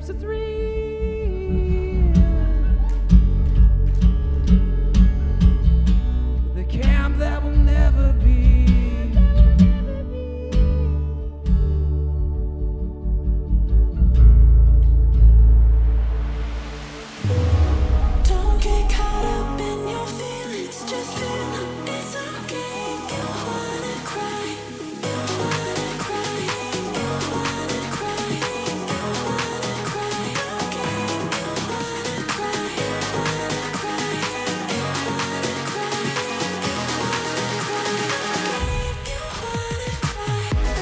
just a thrill. The camp that will never be. Don't get caught up in your feelings, just feel it's okay. You wanna cry, you wanna cry, you wanna cry, you wanna cry, okay. You wanna cry, you wanna cry, you wanna cry, you wanna cry.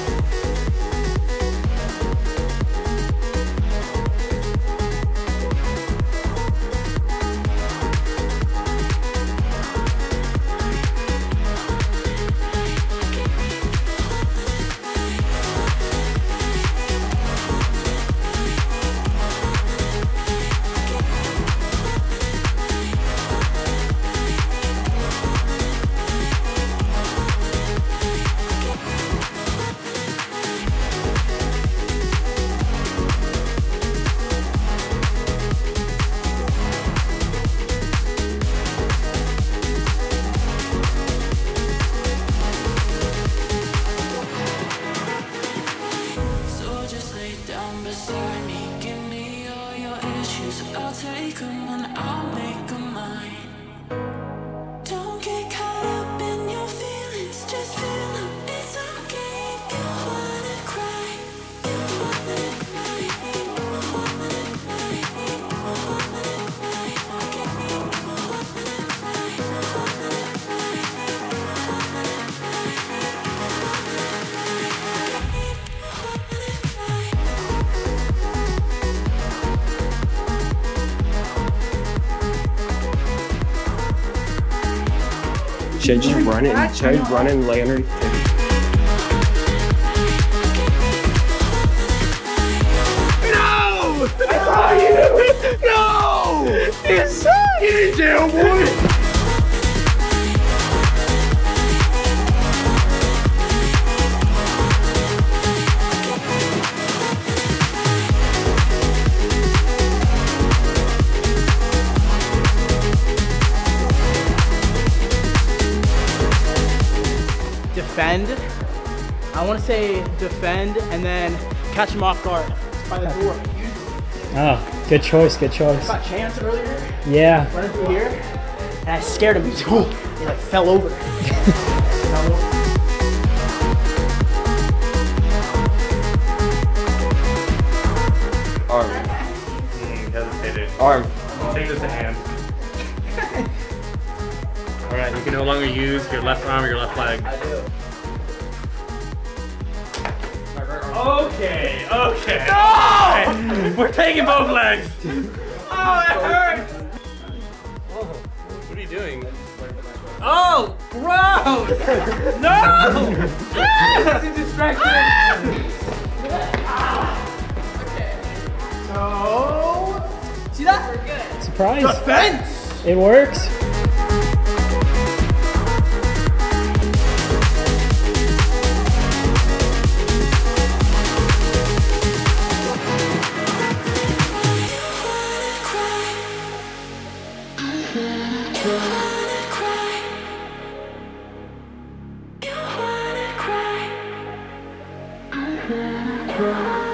So just lay down beside me, give me all your issues. I'll take them and I'll make them mine. Don't get caught up in your feelings, just feel it's okay. You wanna cry, you wanna cry, you wanna cry, you wanna cry, okay. You wanna cry, you wanna cry, you wanna cry, Should I just run it? Should I run and lay underneath? No! I saw you! No! It's get in jail, boy! Defend. I want to say defend and then catch him off guard by the door. Oh, good choice, good choice. Got Chance earlier, Yeah. running through here, and I scared him. He like fell over. Arm. Hesitated. Arm. Change this to hand. Alright, you can no longer use your left arm or your left leg. I do. Okay, okay. No! We're taking both legs. Oh, it hurts! What are you doing? Oh, gross! No! That's a distraction. Okay. So, see that? We're good. Surprise. Defense. It works. you wanna cry, you wanna cry.